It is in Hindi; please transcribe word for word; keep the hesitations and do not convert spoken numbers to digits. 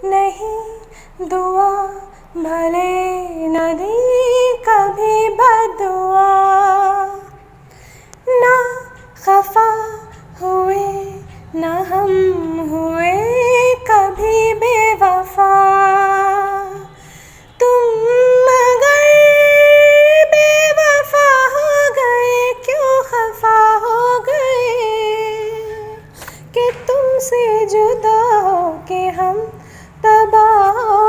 नहीं दुआ भले न दी कभी बदुआ, ना खफा हुए न हम हुए कभी बेवफा। तुम मगर बेवफा हो गए, क्यों खफा हो गए कि तुमसे जुदा हो के हम तबाह